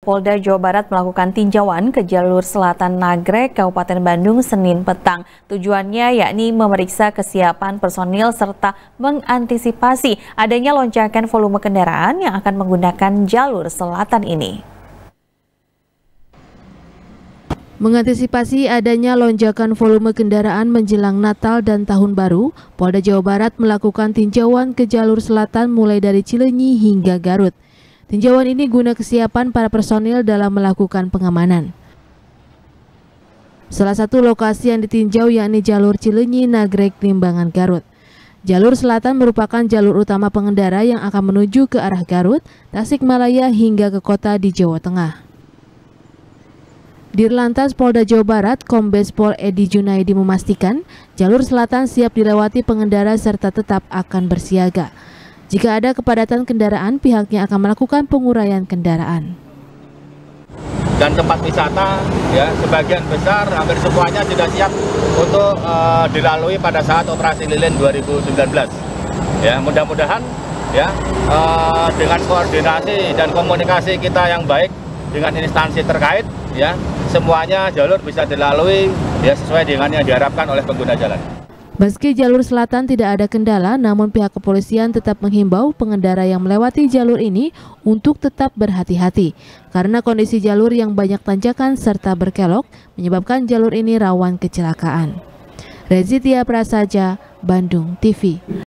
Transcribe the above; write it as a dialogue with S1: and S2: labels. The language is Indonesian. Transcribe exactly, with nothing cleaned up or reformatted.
S1: Polda Jawa Barat melakukan tinjauan ke jalur selatan Nagrek, Kabupaten Bandung, Senin petang. Tujuannya yakni memeriksa kesiapan personil serta mengantisipasi adanya lonjakan volume kendaraan yang akan menggunakan jalur selatan ini.
S2: Mengantisipasi adanya lonjakan volume kendaraan menjelang Natal dan Tahun Baru, Polda Jawa Barat melakukan tinjauan ke jalur selatan mulai dari Cileunyi hingga Garut. Tinjauan ini guna kesiapan para personil dalam melakukan pengamanan. Salah satu lokasi yang ditinjau yakni jalur Cileunyi, Nagrek, Limbangan, Garut. Jalur selatan merupakan jalur utama pengendara yang akan menuju ke arah Garut, Tasikmalaya hingga ke kota di Jawa Tengah. Dirlantas Polda Jawa Barat, Kombes Pol Edi Junaidi memastikan jalur selatan siap dilewati pengendara serta tetap akan bersiaga. Jika ada kepadatan kendaraan, pihaknya akan melakukan penguraian kendaraan.
S3: Dan tempat wisata, ya, sebagian besar, hampir semuanya sudah siap untuk uh, dilalui pada saat operasi lilin dua ribu sembilan belas. Ya, mudah-mudahan, ya, uh, dengan koordinasi dan komunikasi kita yang baik dengan instansi terkait, ya, semuanya jalur bisa dilalui, ya, sesuai dengan yang diharapkan oleh pengguna jalan.
S2: Meski jalur selatan tidak ada kendala, namun pihak kepolisian tetap menghimbau pengendara yang melewati jalur ini untuk tetap berhati-hati karena kondisi jalur yang banyak tanjakan serta berkelok menyebabkan jalur ini rawan kecelakaan. Rezitia Prasaja, Bandung T V.